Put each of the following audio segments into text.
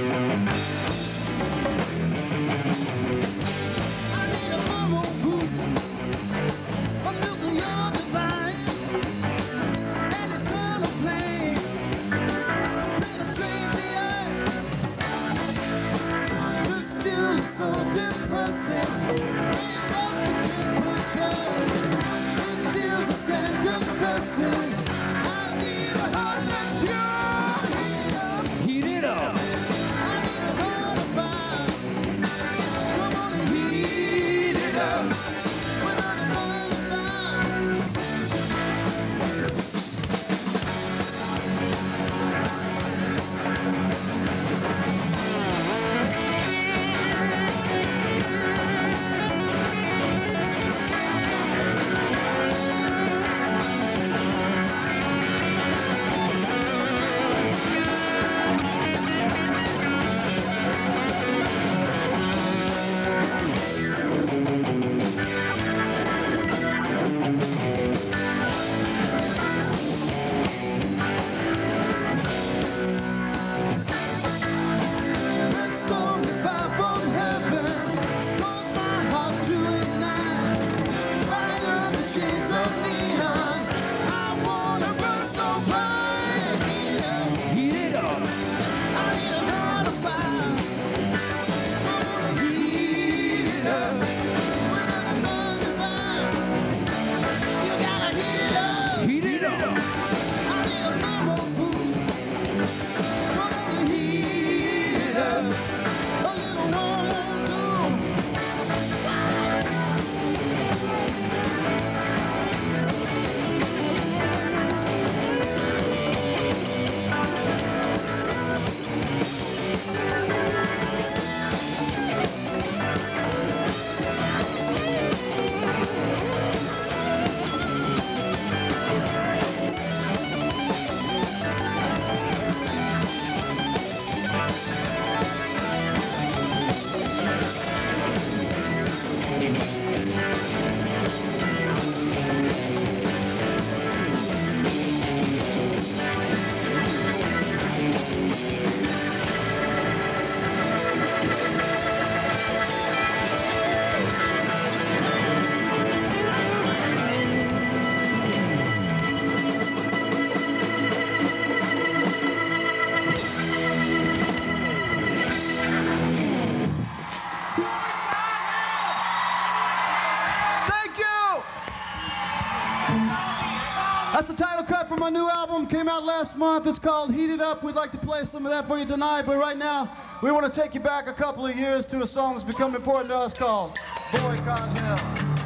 That's the title cut from my new album. Came out last month. It's called Heat It Up. We'd like to play some of that for you tonight, but right now we want to take you back a couple of years to a song that's become important to us called Boycott Hell.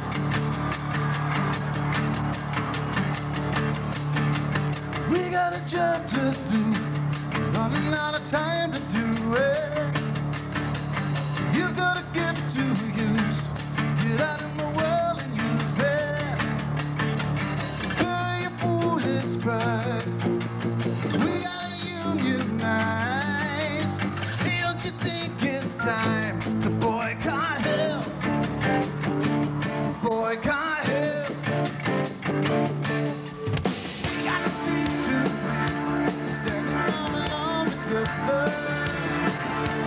We got a job to do, running out of time to do it. You got a gift to use, get out in the world and use it. Girl, your foolish pride, we gotta unionize. Hey, don't you think it's time to boycott hell? Boycott hell. We got a street to stand along together.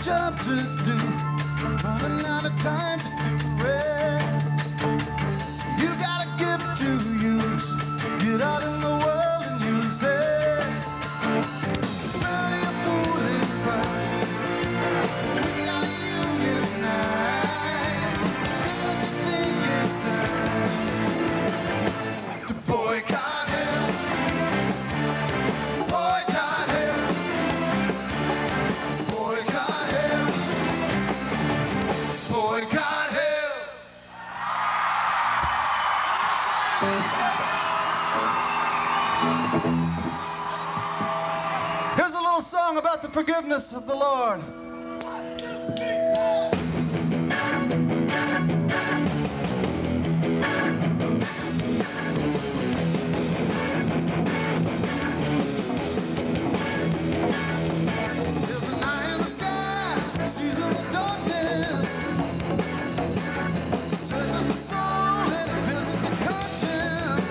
job to do, running out of time to do it. You got a gift to use, get out in the world and use it. None of your foolish pride, we gotta unionize. Don't you think it's time to boycott him? Boycott him. Boycott him. Boycott him. Here's a little song about the forgiveness of the Lord. There's an eye in the sky, season of darkness. Searches the soul and it visits the conscience.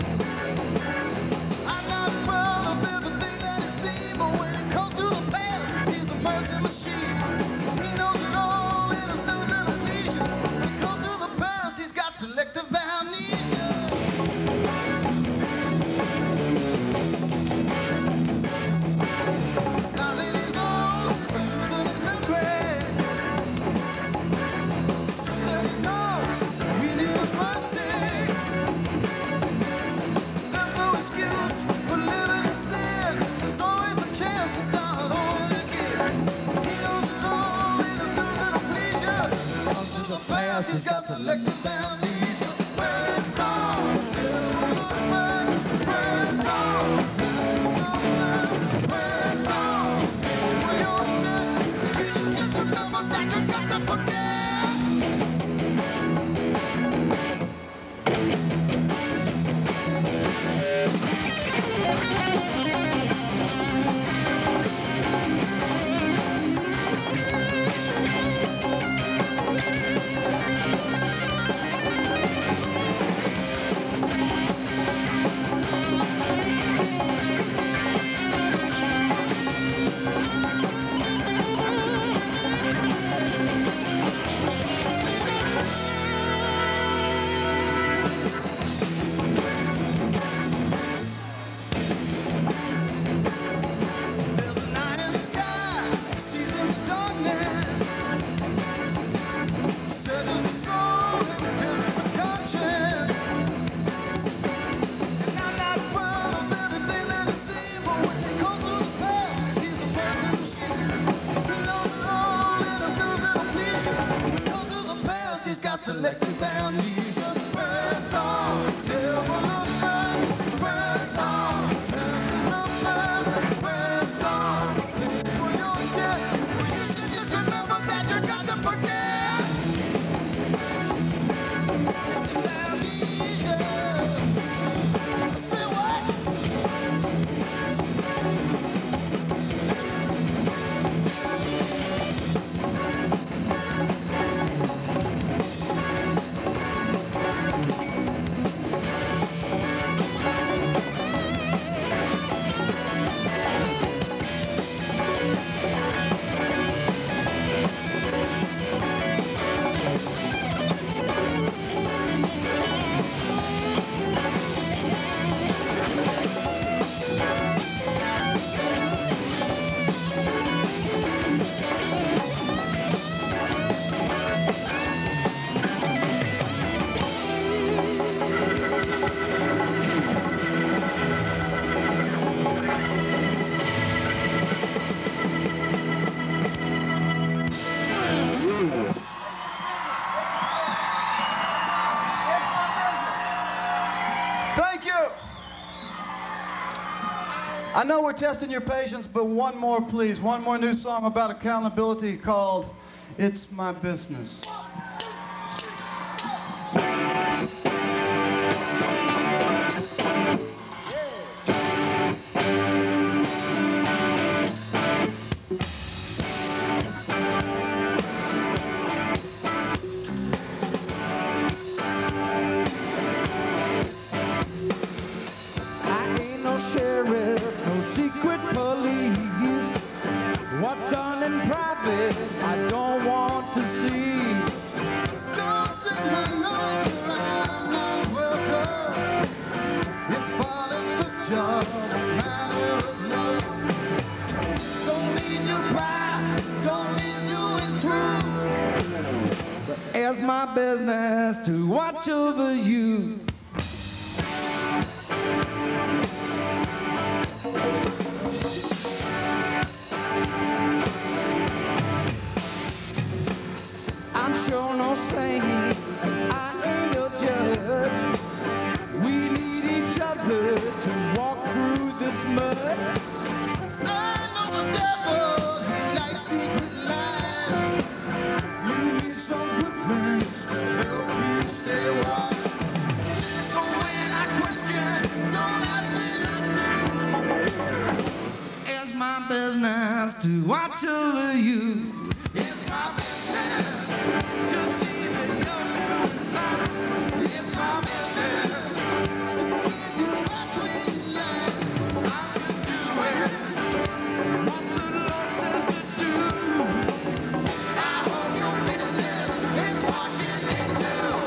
I'm not proud of everything that he's seen, but when it comes to the past, he's a mercy machine. He knows it all in his news and affliction. When it comes to the past, he's got selective amnesia. It's not that he's old, but losing his memory. It's just that he knows we need his mercy. There's no excuse for living in sin. There's always a chance to start over again. He knows it all in his news and affliction. Comes to the past, he's got selective amnesia. Press on, never look back. Press on, press on. When you're dead, you just remember that you got to forget. There's a night in the sky, seasons of darkness. Searches the soul and visits the conscience. And I'm not proud of everything that he's seen, but when it comes to the past, he's a mercy machine. He knows it all in his news and affliction. When it comes to the past, he's got selective amnesia. Press on, never look back. Press on, there's no past. Press on, when you're dead, you should just remember that you got to forget. Amnesia. Say what? Thank you. I know we're testing your patience, but one more, please. One more new song about accountability called It's My Business. I ain't no sheriff, no secret police. What's done in private, I don't want to see. Don't stick my nose where I'm not welcome. It's part of the job, a matter of love. Don't mean you cry, don't mean you intrude. But it's my business to watch over you. I'm sure no saint, I ain't no judge. We need each other to walk through this mud. I know the devil, he likes secret lies. You need some good friends to help you stay wise. So when I question, don't ask me to. It's my business to watch over you. It's my business. To see that you're doing fine. It's my business. To give you between lines. I'm just doing what the Lord says to do. I hope your business is watching me too.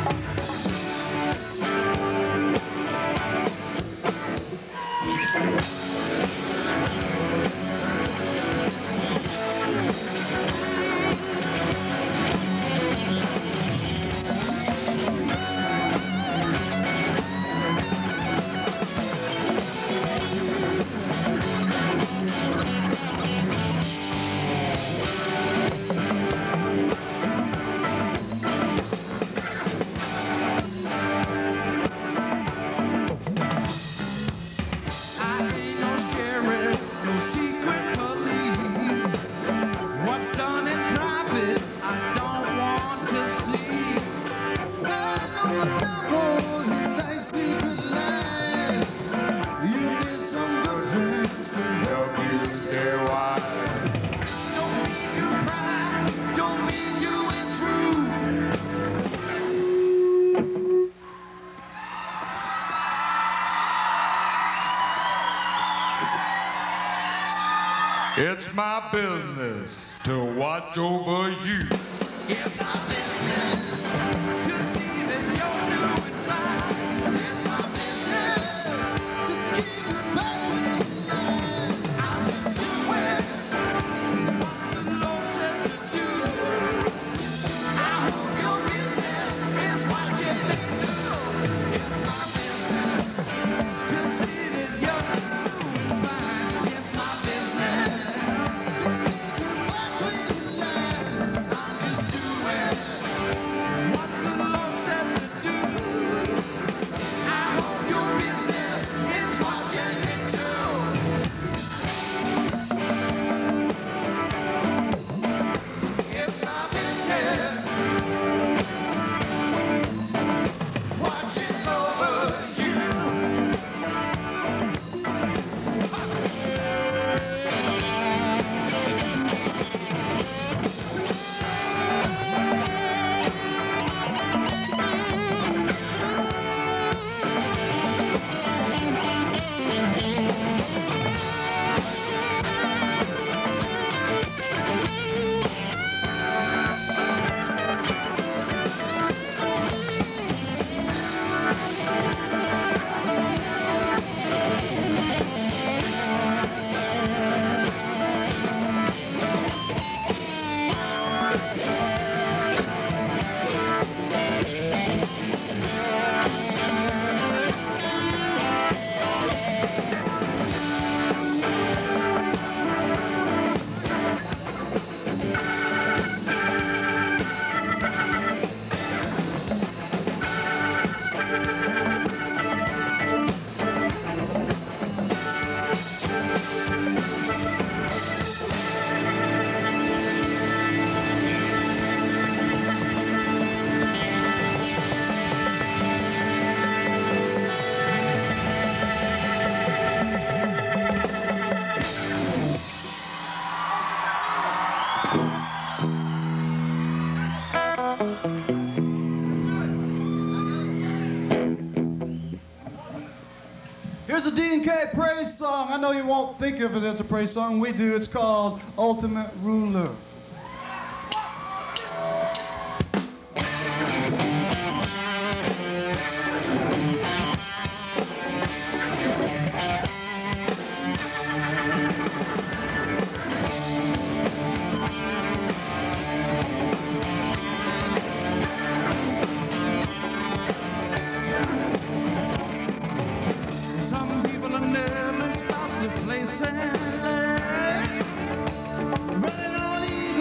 It's my business to watch over you. It's my business to see that you're doing fine. It's my business to keep you between the lines. I'm just doing what the Lord says to do. I hope your business is watching me too. It's my business to see that you're doing fine. It's my business. UK praise song. I know you won't think of it as a praise song. We do. It's called Ultimate Ruler. Running on easy.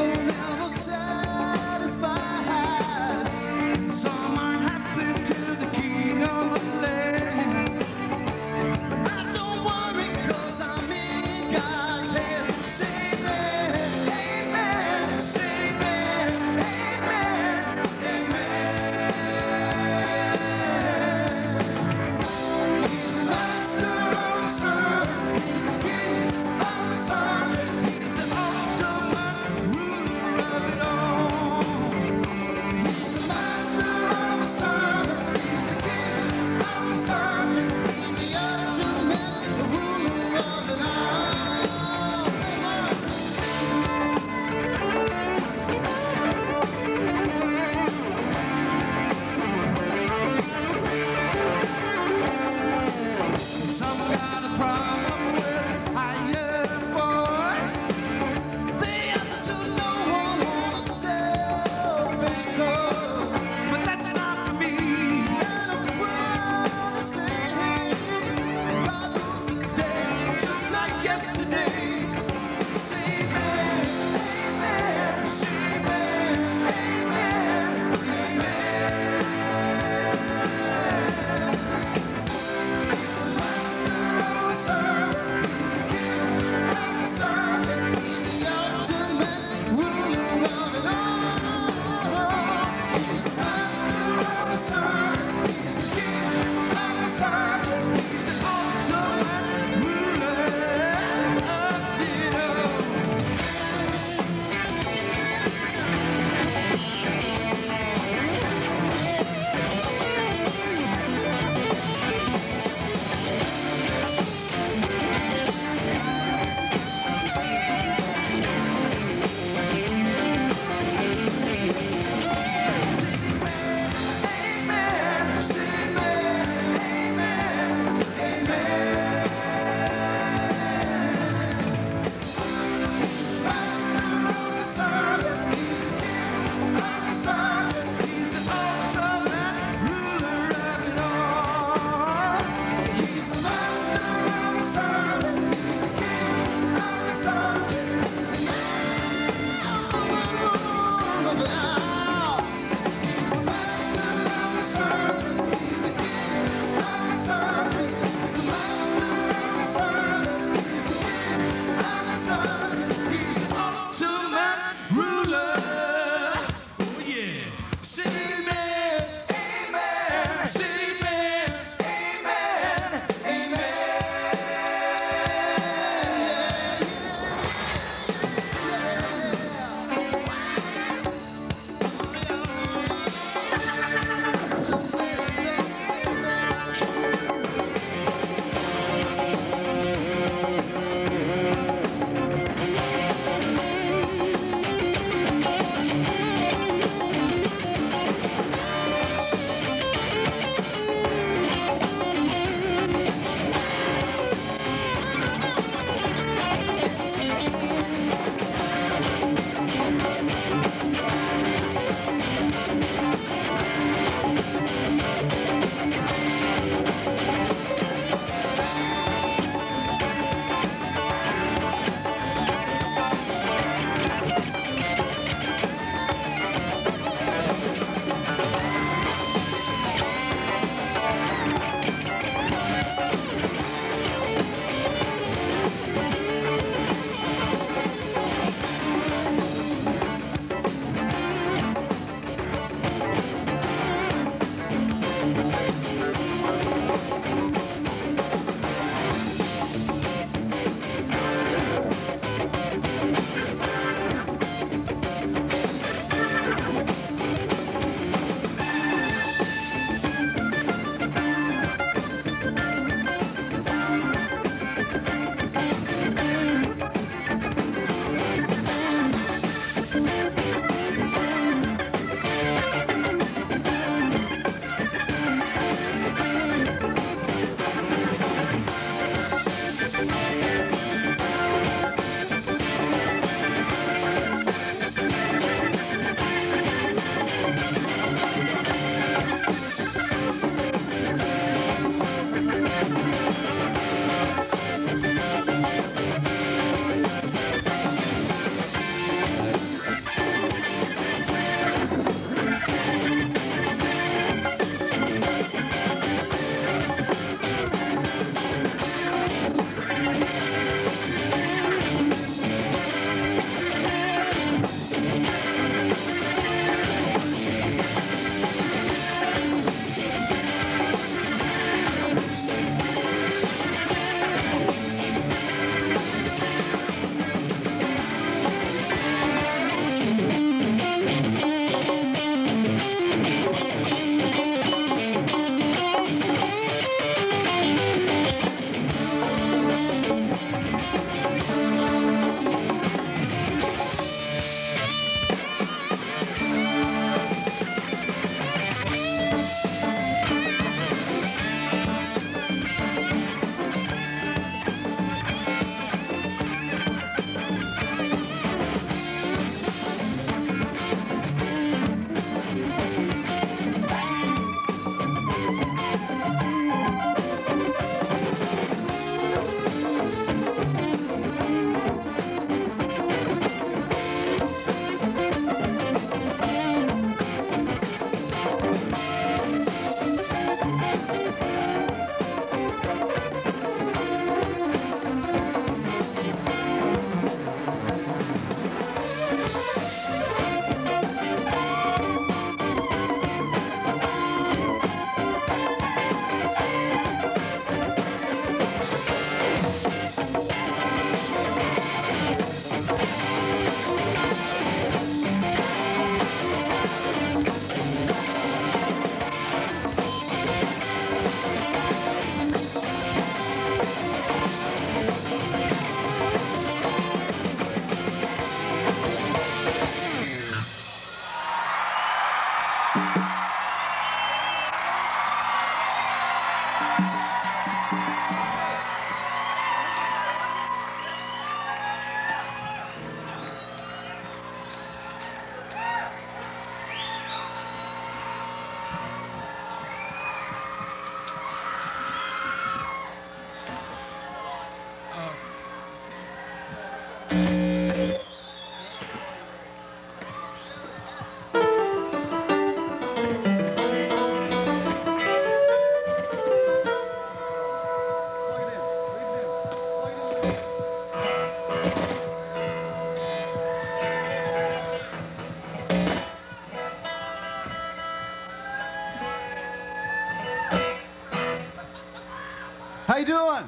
How you doing?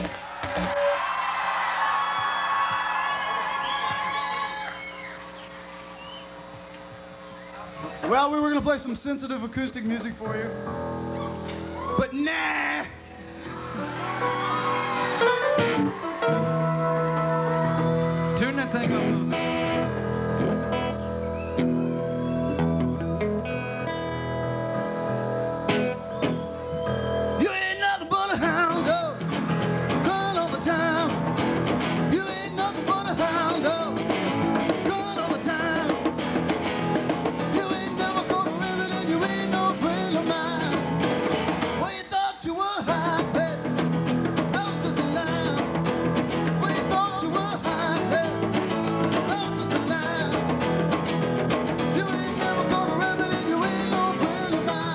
Well, we were gonna play some sensitive acoustic music for you, but nah. Tune that thing up a little bit. You ain't nothing but a hound dog, crying all the time. You ain't nothing but a hound dog, crying all the time. You ain't never gonna live it and you ain't no friend of mine. Well, you thought you were high class, that was just a lie. Well, you thought you were high class, that was just a lie. You ain't never gonna live it and you ain't no friend of mine.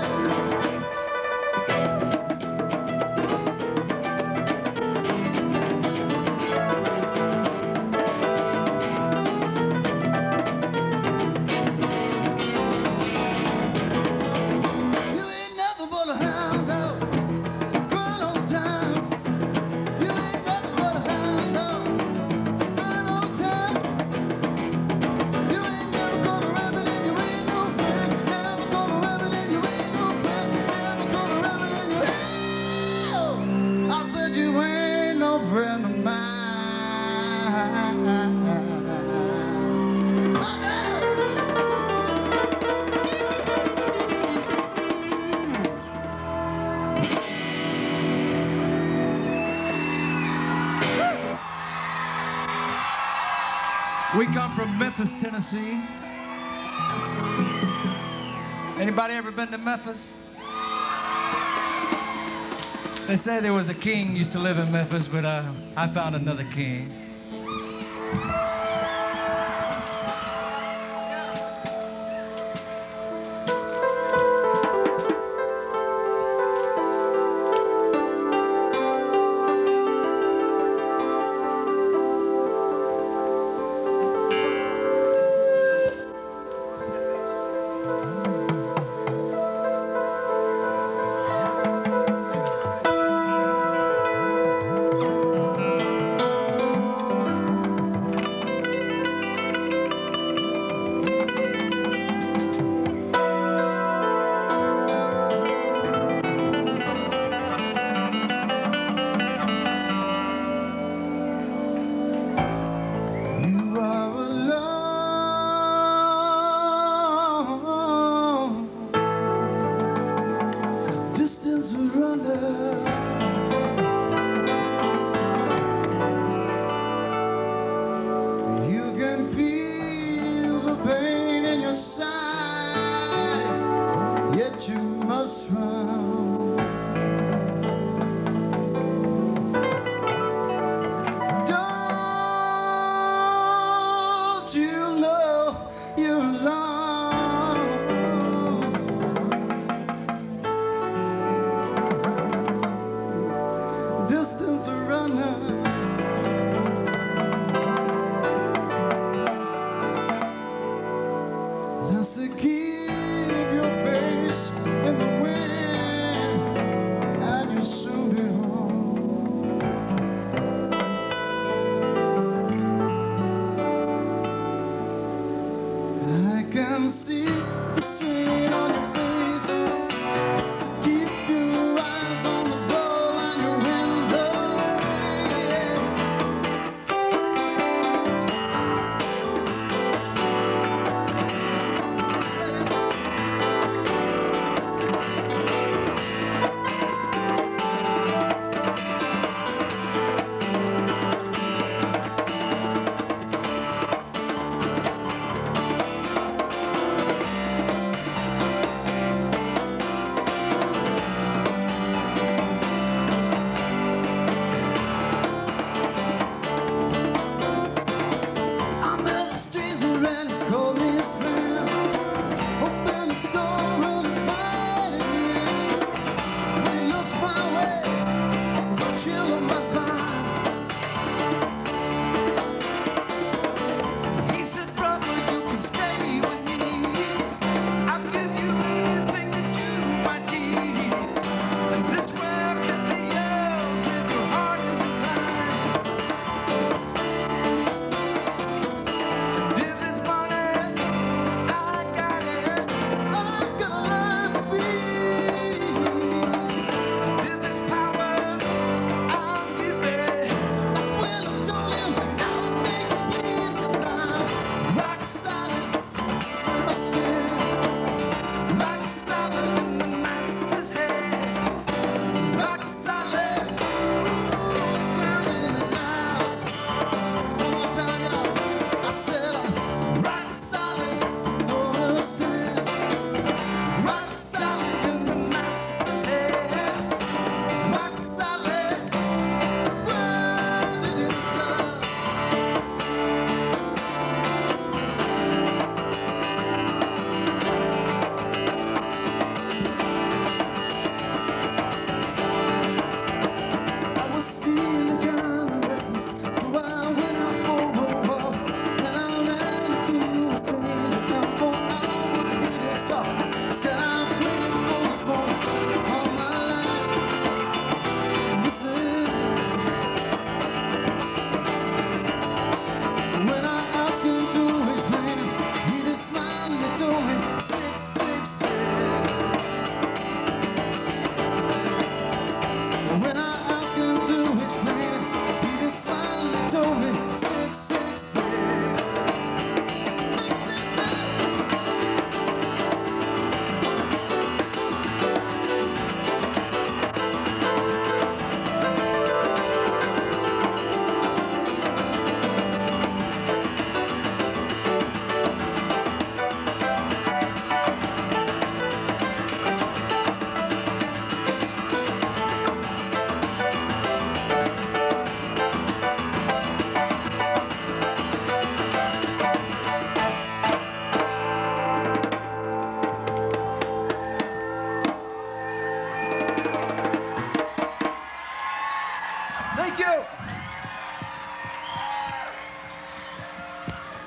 You ain't nothing but a hound dog, crying all the time. You ain't nothing but a hound dog, crying all the time. You ain't never gonna rub it and you ain't no friend. Never gonna rub it and you ain't no friend. Never gonna rub it and you ain't. I said you ain't no friend of mine. We come from Memphis, Tennessee. Anybody ever been to Memphis? They say there was a king used to live in Memphis, but I found another king.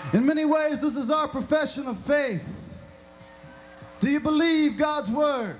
In many ways, this is our profession of faith. Do you believe God's word?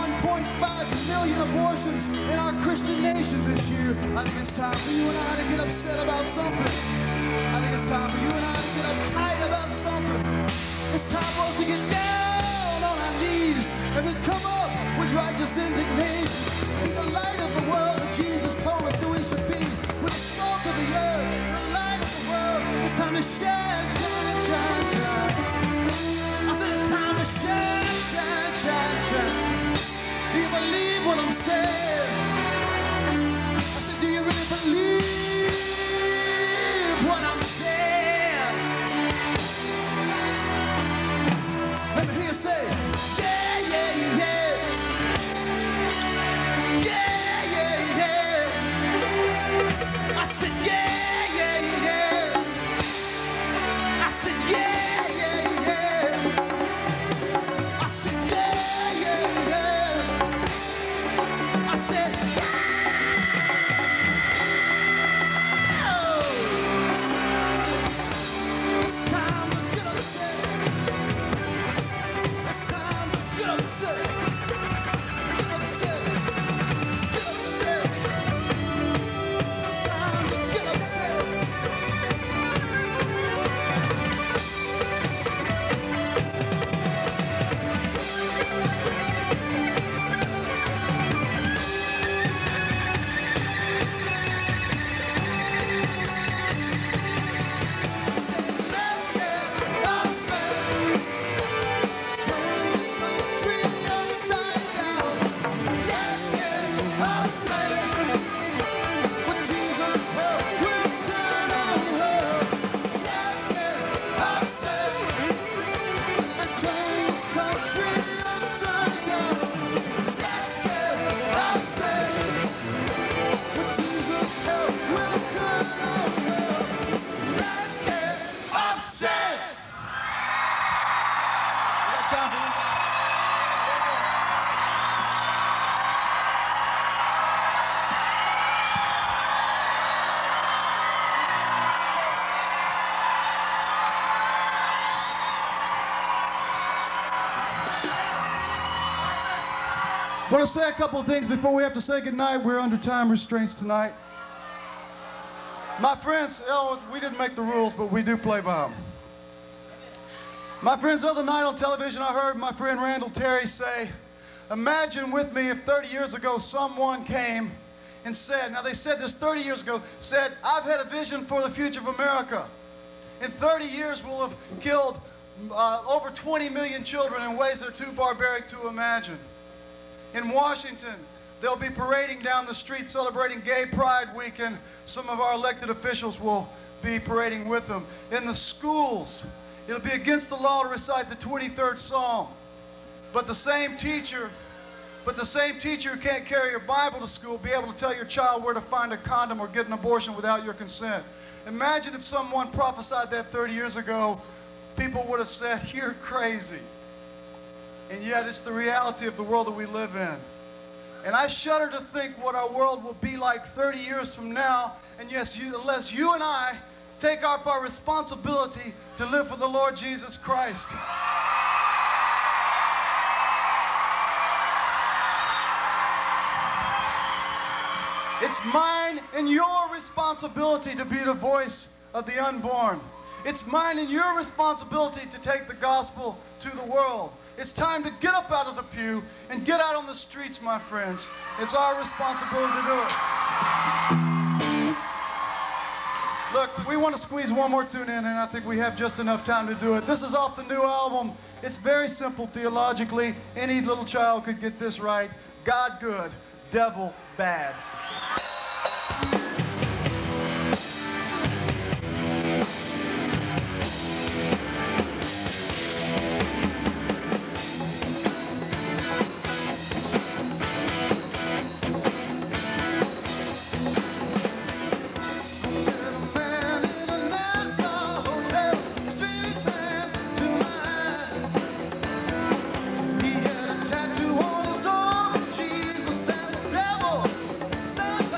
1.5 million abortions in our Christian nation this year. I think it's time for you and I to get upset about something. I think it's time for you and I to get uptight about something. It's time for us to get down on our knees and then come up with righteous indignation. Be the light of the world that Jesus told us that we should be. With the salt of the earth, the light of the world. It's time to shine, shine, shine, shine. I said it's time to shine, shine, shine, shine. Do you believe what I'm saying? I said, do you really believe what I'm saying? Let me hear you say, yeah, yeah, yeah. Yeah, yeah, yeah. I said, yeah, yeah, yeah. I said, yeah, yeah, yeah. I said, yeah, yeah, yeah. I said, yeah. It's time to get upset. It's time to get upset. Get upset. Get upset. It's time to get upset. Let's get upset. Turn the country upside down. Let's get upset. With Jesus' help, we'll turn our world. Let's get upset. And turn this country upside down. Let's get upset. With Jesus' help, we'll turn our world. Let's get upset. We got time for you? I want to say a couple of things before we have to say goodnight. We're under time restraints tonight. My friends, we didn't make the rules, but we do play by them. My friends, the other night on television, I heard my friend Randall Terry say, imagine with me if 30 years ago someone came and said, now they said this 30 years ago, said, I've had a vision for the future of America. In 30 years, we'll have killed over 20 million children in ways that are too barbaric to imagine. In Washington, they'll be parading down the street celebrating Gay Pride Week, and some of our elected officials will be parading with them. In the schools, it'll be against the law to recite the 23rd Psalm. But the same teacher who can't carry your Bible to school will be able to tell your child where to find a condom or get an abortion without your consent. Imagine if someone prophesied that 30 years ago, people would have said, you're crazy. And yet it's the reality of the world that we live in. And I shudder to think what our world will be like 30 years from now. And yes, unless you and I take up our responsibility to live for the Lord Jesus Christ. It's mine and your responsibility to be the voice of the unborn. It's mine and your responsibility to take the gospel to the world. It's time to get up out of the pew and get out on the streets, my friends. It's our responsibility to do it. Look, we want to squeeze one more tune in, and I think we have just enough time to do it. This is off the new album. It's very simple theologically. Any little child could get this right. God good, devil bad. Tattoo on his arm, Jesus and the devil.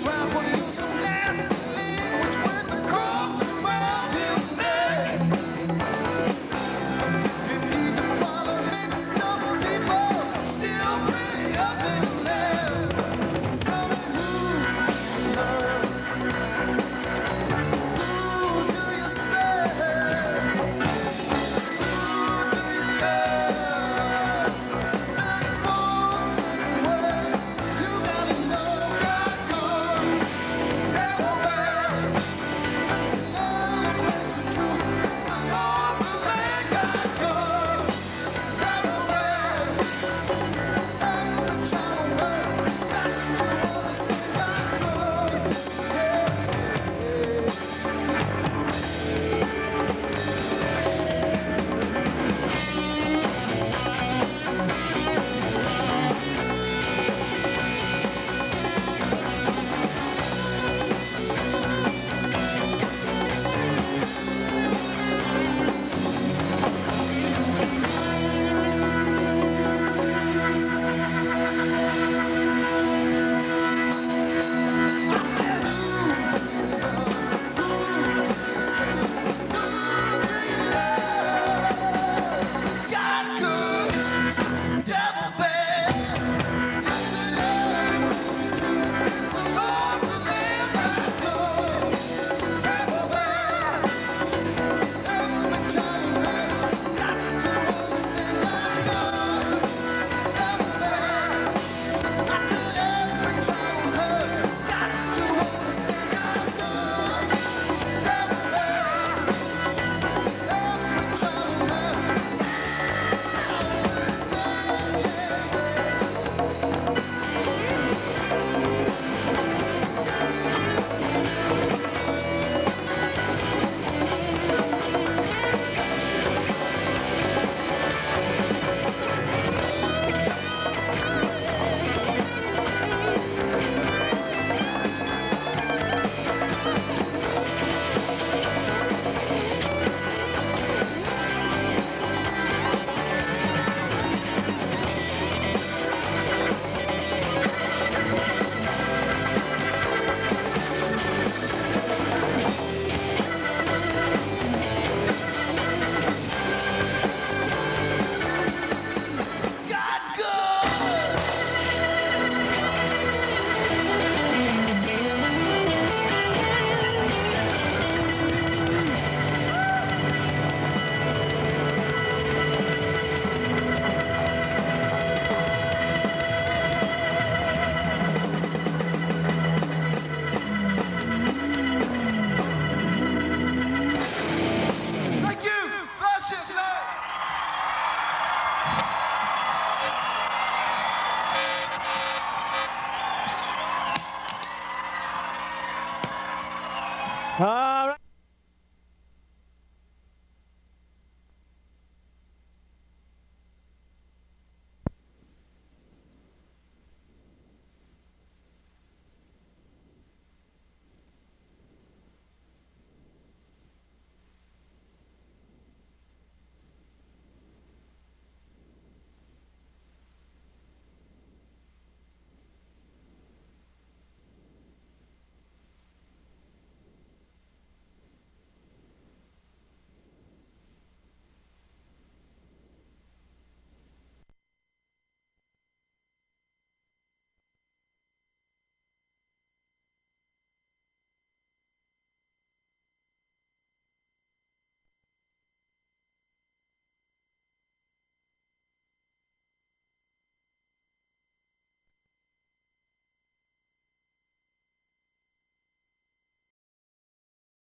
All right.